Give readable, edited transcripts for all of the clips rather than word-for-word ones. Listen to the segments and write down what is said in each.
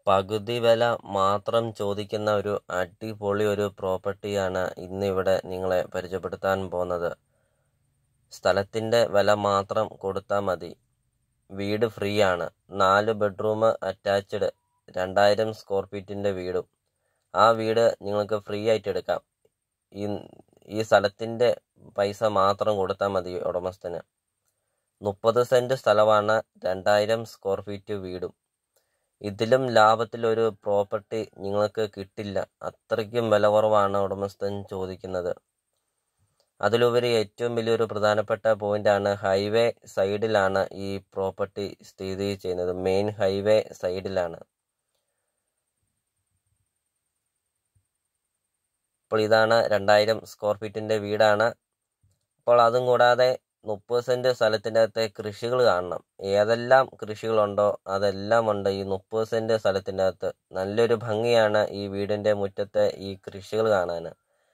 പകുതി വില മാത്രം ചോദിക്കുന്ന ഒരു അടിപൊളി ഒരു പ്രോപ്പർട്ടിയാണ് ഇന്നിവിടെ നിങ്ങളെ പരിചയപ്പെടുത്താൻ പോകുന്നത്. സ്ഥലത്തിൻ്റെ വില മാത്രം കൊടുത്താൽ മതി. വീട് ഫ്രീ ആണ്. 4 ബെഡ്റൂം അറ്റാച്ച്ഡ് 2000 സ്ക്വയർ ഫീറ്റിൻ്റെ വീടും. ആ വീട് നിങ്ങൾക്ക് ഫ്രീ ആയിട്ട് എടുക്കാം. ഈ സ്ഥലത്തിൻ്റെ പൈസ മാത്രം കൊടുത്താൽ മതി ഉടമസ്ഥന്. 30 സെൻറ്റ് സ്ഥലമാണ്, 2000 സ്ക്വയർ ഫീറ്റ് വീടും. ഇതിലും ലാഭത്തിലൊരു പ്രോപ്പർട്ടി നിങ്ങൾക്ക് കിട്ടില്ല. അത്രയ്ക്കും വില കുറവാണ് ഉടമസ്ഥൻ ചോദിക്കുന്നത്. അതിലുപരി ഏറ്റവും വലിയൊരു പ്രധാനപ്പെട്ട പോയിന്റാണ്, ഹൈവേ സൈഡിലാണ് ഈ പ്രോപ്പർട്ടി സ്ഥിതി ചെയ്യുന്നത്. മെയിൻ ഹൈവേ സൈഡിലാണ്. അപ്പോൾ ഇതാണ് 2000 സ്ക്വയർ ഫീറ്റിൻ്റെ വീടാണ്. അപ്പോൾ അതും കൂടാതെ 30 സെൻറ്റ് സ്ഥലത്തിൻ്റെ അകത്തെ കൃഷികൾ കാണണം. ഏതെല്ലാം കൃഷികളുണ്ടോ അതെല്ലാം ഉണ്ട് ഈ 30 സെൻറ്റ് സ്ഥലത്തിൻ്റെ അകത്ത്. നല്ലൊരു ഭംഗിയാണ് ഈ വീടിൻ്റെ മുറ്റത്തെ ഈ കൃഷികൾ കാണാൻ.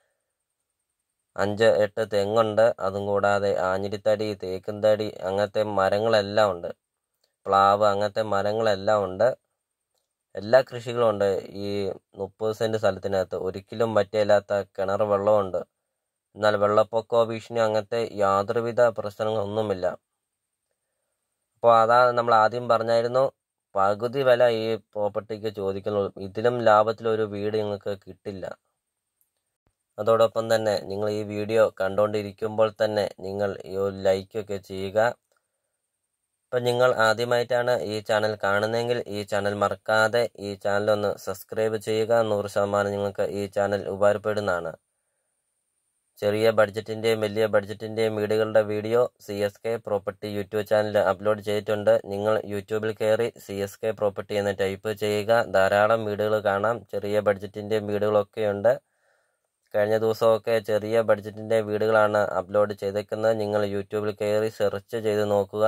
5-8 തെങ്ങുണ്ട്. അതും കൂടാതെ ആഞ്ഞിലിത്തടി, തേക്കുംതടി അങ്ങനത്തെ മരങ്ങളെല്ലാം ഉണ്ട്. പ്ലാവ് അങ്ങനത്തെ മരങ്ങളെല്ലാം ഉണ്ട്. എല്ലാ കൃഷികളും ഉണ്ട് ഈ 30 സെൻറ്റ് സ്ഥലത്തിനകത്ത്. ഒരിക്കലും പറ്റില്ലാത്ത കിണർ വെള്ളമുണ്ട്. എന്നാൽ വെള്ളപ്പൊക്കമോ ഭീഷണിയോ അങ്ങനത്തെ യാതൊരുവിധ പ്രശ്നങ്ങളൊന്നുമില്ല. അപ്പോൾ അതാണ് നമ്മൾ ആദ്യം പറഞ്ഞായിരുന്നു, പകുതി വില ഈ പ്രോപ്പർട്ടിക്ക് ചോദിക്കുന്നുള്ളൂ. ഇതിലും ലാഭത്തിലൊരു വീട് നിങ്ങൾക്ക് കിട്ടില്ല. അതോടൊപ്പം തന്നെ നിങ്ങൾ ഈ വീഡിയോ കണ്ടുകൊണ്ടിരിക്കുമ്പോൾ തന്നെ നിങ്ങൾ ഈ ഒരു ലൈക്കൊക്കെ ചെയ്യുക. ഇപ്പം നിങ്ങൾ ആദ്യമായിട്ടാണ് ഈ ചാനൽ കാണുന്നതെങ്കിൽ ഈ ചാനൽ മറക്കാതെ ഈ ചാനലൊന്ന് സബ്സ്ക്രൈബ് ചെയ്യുക. 100% നിങ്ങൾക്ക് ഈ ചാനൽ ഉപകാരപ്പെടുന്നതാണ്. ചെറിയ ബഡ്ജറ്റിൻ്റെയും വലിയ ബഡ്ജറ്റിൻ്റെയും വീടുകളുടെ video CSK property YouTube channel upload ചെയ്തിട്ടുണ്ട്. നിങ്ങൾ യൂട്യൂബിൽ കയറി CSK പ്രോപ്പർട്ടി എന്ന് ടൈപ്പ് ചെയ്യുക. ധാരാളം വീടുകൾ കാണാം. ചെറിയ ബഡ്ജറ്റിൻ്റെയും വീടുകളൊക്കെ ഉണ്ട്. കഴിഞ്ഞ ദിവസമൊക്കെ ചെറിയ ബഡ്ജറ്റിൻ്റെ വീടുകളാണ് അപ്ലോഡ് ചെയ്തേക്കുന്നത്. നിങ്ങൾ യൂട്യൂബിൽ കയറി സെർച്ച് ചെയ്ത് നോക്കുക.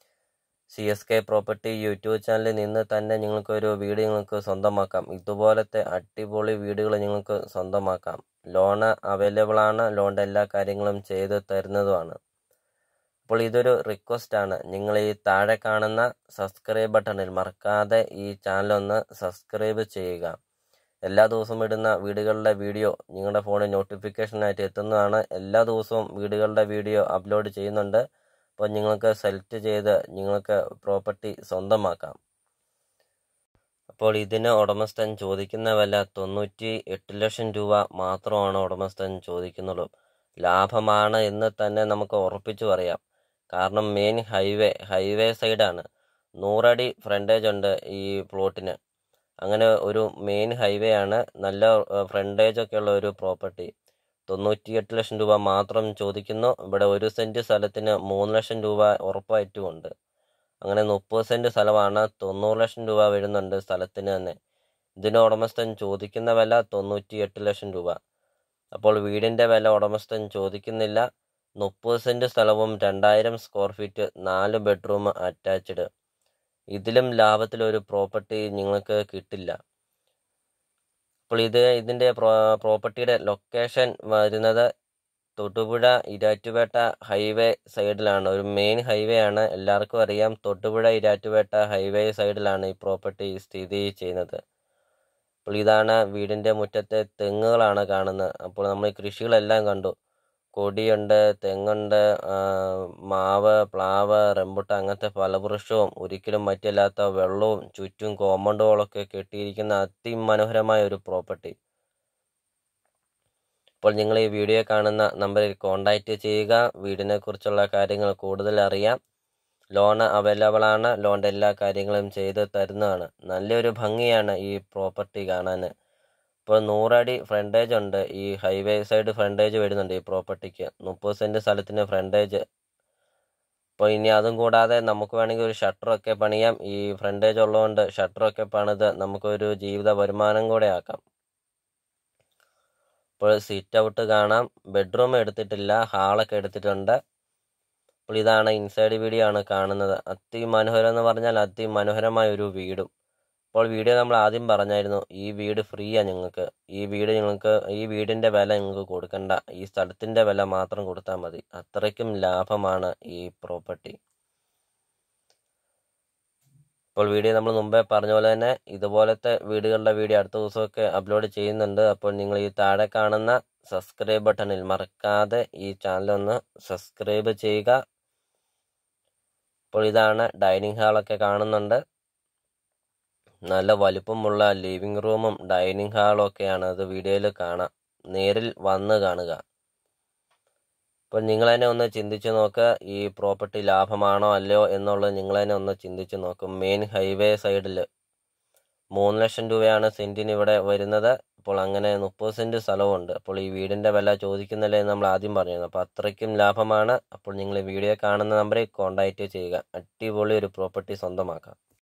CSK പ്രോപ്പർട്ടി യൂട്യൂബ് ചാനലിൽ നിന്ന് തന്നെ നിങ്ങൾക്കൊരു വീട് നിങ്ങൾക്ക് സ്വന്തമാക്കാം. ഇതുപോലത്തെ അടിപൊളി വീടുകൾ നിങ്ങൾക്ക് സ്വന്തമാക്കാം. ലോണ് അവൈലബിൾ ആണ്. ലോണിൻ്റെ എല്ലാ കാര്യങ്ങളും ചെയ്ത് തരുന്നതുമാണ്. അപ്പോൾ ഇതൊരു റിക്വസ്റ്റാണ്, നിങ്ങൾ ഈ താഴെ കാണുന്ന സബ്സ്ക്രൈബ് ബട്ടണിൽ മറക്കാതെ ഈ ചാനലൊന്ന് സബ്സ്ക്രൈബ് ചെയ്യുക. എല്ലാ ദിവസവും ഇടുന്ന വീടുകളുടെ വീഡിയോ നിങ്ങളുടെ ഫോണിൽ നോട്ടിഫിക്കേഷനായിട്ട് എത്തുന്നതാണ്. എല്ലാ ദിവസവും വീടുകളുടെ വീഡിയോ അപ്ലോഡ് ചെയ്യുന്നുണ്ട്. അപ്പോൾ നിങ്ങൾക്ക് സെലക്ട് ചെയ്ത് നിങ്ങൾക്ക് പ്രോപ്പർട്ടി സ്വന്തമാക്കാം. അപ്പോൾ ഇതിന് ഉടമസ്ഥൻ ചോദിക്കുന്ന വില 98 ലക്ഷം രൂപ മാത്രമാണ് ഉടമസ്ഥൻ ചോദിക്കുന്നുള്ളൂ. ലാഭമാണ് എന്ന് തന്നെ നമുക്ക് ഉറപ്പിച്ചു പറയാം. കാരണം മെയിൻ ഹൈവേ സൈഡാണ്. 100 അടി ഫ്രണ്ടേജ് ഉണ്ട് ഈ പ്ലോട്ടിന്. അങ്ങനെ ഒരു മെയിൻ ഹൈവേ ആണ്. നല്ല ഫ്രണ്ടേജ് ഒക്കെ ഉള്ള ഒരു പ്രോപ്പർട്ടി. 98 ലക്ഷം രൂപ മാത്രം ചോദിക്കുന്നു. ഇവിടെ 1 സെൻറ്റ് സ്ഥലത്തിന് 3 ലക്ഷം രൂപ ഉറപ്പായിട്ടുമുണ്ട്. അങ്ങനെ 30 സെൻറ്റ് സ്ഥലമാണ്. 90 ലക്ഷം രൂപ വരുന്നുണ്ട് സ്ഥലത്തിന് തന്നെ. ഇതിന് ഉടമസ്ഥൻ ചോദിക്കുന്ന വില 98 ലക്ഷം രൂപ. അപ്പോൾ വീടിൻ്റെ വില ഉടമസ്ഥൻ ചോദിക്കുന്നില്ല. 30 സെൻറ്റ് സ്ഥലവും 2000 സ്ക്വയർ ഫീറ്റ് 4 ബെഡ്റൂം അറ്റാച്ച്ഡ്. ഇതിലും ലാഭത്തിലൊരു പ്രോപ്പർട്ടി നിങ്ങൾക്ക് കിട്ടില്ല. അപ്പോൾ ഇതിൻ്റെ പ്രോപ്പർട്ടിയുടെ ലൊക്കേഷൻ വരുന്നത് തൊടുപുഴ ഇരാറ്റുപേട്ട ഹൈവേ സൈഡിലാണ്. ഒരു മെയിൻ ഹൈവേ ആണ്. എല്ലാവർക്കും അറിയാം, തൊടുപുഴ ഇരാറ്റുപേട്ട ഹൈവേ സൈഡിലാണ് ഈ പ്രോപ്പർട്ടി സ്ഥിതി ചെയ്യുന്നത്. അപ്പോൾ ഇതാണ് വീടിൻ്റെ മുറ്റത്തെ തെങ്ങുകളാണ് കാണുന്നത്. അപ്പോൾ നമ്മൾ കൃഷികളെല്ലാം കണ്ടു. കൊടിയുണ്ട്, തെങ്ങുണ്ട്, മാവ്, പ്ലാവ്, റംബുട്ടാൻ അങ്ങനത്തെ ഫലവൃക്ഷവും ഒരിക്കലും മറ്റില്ലാത്ത വെള്ളവും ചുറ്റും കോമ്പൗണ്ടുകളൊക്കെ കെട്ടിയിരിക്കുന്ന അതിമനോഹരമായ ഒരു പ്രോപ്പർട്ടി. അപ്പോൾ നിങ്ങൾ ഈ വീഡിയോ കാണുന്ന നമ്പറിൽ കോൺടാക്റ്റ് ചെയ്യുക. വീടിനെ കുറിച്ചുള്ള കാര്യങ്ങൾ കൂടുതൽ അറിയാം. ലോൺ അവൈലബിൾ ആണ്. ലോണിൻ്റെ എല്ലാ കാര്യങ്ങളും ചെയ്ത് തരുന്നതാണ്. നല്ലൊരു ഭംഗിയാണ് ഈ പ്രോപ്പർട്ടി കാണാൻ. ഇപ്പോൾ 100 അടി ഫ്രണ്ടേജ് ഉണ്ട്. ഈ ഹൈവേ സൈഡ് ഫ്രണ്ടേജ് വരുന്നുണ്ട് ഈ പ്രോപ്പർട്ടിക്ക്. 30 സെൻറ്റ് സ്ഥലത്തിന് ഫ്രണ്ടേജ്. അപ്പോൾ ഇനി അതും കൂടാതെ നമുക്ക് വേണമെങ്കിൽ ഒരു ഷട്ടറൊക്കെ പണിയാം. ഈ ഫ്രണ്ടേജ് ഉള്ളതുകൊണ്ട് ഷട്ടറൊക്കെ പണിത് നമുക്കൊരു ജീവിത വരുമാനം കൂടെ ആക്കാം. ഇപ്പോൾ സിറ്റ് ഔട്ട് കാണാം. ബെഡ്റൂം എടുത്തിട്ടില്ല, ഹാളൊക്കെ എടുത്തിട്ടുണ്ട്. അപ്പോൾ ഇതാണ് ഇൻസൈഡ് വീഡിയോ ആണ് കാണുന്നത്. അതിമനോഹരം എന്ന് പറഞ്ഞാൽ അതിമനോഹരമായ ഒരു വീടും. അപ്പോൾ വീഡിയോ നമ്മൾ ആദ്യം പറഞ്ഞായിരുന്നു, ഈ വീട് ഫ്രീയാണ് നിങ്ങൾക്ക്. ഈ വീടിൻ്റെ വില നിങ്ങൾക്ക് കൊടുക്കണ്ട. ഈ സ്ഥലത്തിൻ്റെ വില മാത്രം കൊടുത്താൽ മതി. അത്രയ്ക്കും ലാഭമാണ് ഈ പ്രോപ്പർട്ടി. അപ്പോൾ വീഡിയോ നമ്മൾ മുമ്പേ പറഞ്ഞ പോലെ തന്നെ ഇതുപോലത്തെ വീടുകളുടെ വീഡിയോ അടുത്ത ദിവസമൊക്കെ അപ്ലോഡ് ചെയ്യുന്നുണ്ട്. അപ്പോൾ നിങ്ങൾ ഈ താഴെ കാണുന്ന സബ്സ്ക്രൈബ് ബട്ടണിൽ മറക്കാതെ ഈ ചാനൽ ഒന്ന് സബ്സ്ക്രൈബ് ചെയ്യുക. അപ്പോൾ ഇതാണ് ഡൈനിങ് ഹാളൊക്കെ കാണുന്നുണ്ട്. നല്ല വലുപ്പമുള്ള ലിവിങ് റൂമും ഡൈനിങ് ഹാളും ഒക്കെയാണ് അത് വീഡിയോയിൽ കാണാം. നേരിൽ വന്ന് കാണുക. അപ്പോൾ നിങ്ങൾ തന്നെ ഒന്ന് ചിന്തിച്ച് നോക്കുക, ഈ പ്രോപ്പർട്ടി ലാഭമാണോ അല്ലയോ എന്നുള്ളത് നിങ്ങൾ തന്നെ ഒന്ന് ചിന്തിച്ച് നോക്കും. മെയിൻ ഹൈവേ സൈഡിൽ 3 ലക്ഷം രൂപയാണ് സെൻറ്റിന് ഇവിടെ വരുന്നത്. അപ്പോൾ അങ്ങനെ 30 സെൻറ്റ് സ്ഥലമുണ്ട്. അപ്പോൾ ഈ വീടിൻ്റെ വില ചോദിക്കുന്നില്ല എന്ന് നമ്മൾ ആദ്യം പറഞ്ഞിരുന്നു. അപ്പോൾ അത്രയ്ക്കും ലാഭമാണ്. അപ്പോൾ നിങ്ങൾ വീഡിയോ കാണുന്ന നമ്പറിൽ കോൺടാക്റ്റ് ചെയ്യുക. അടിപൊളി ഒരു പ്രോപ്പർട്ടി സ്വന്തമാക്കാം.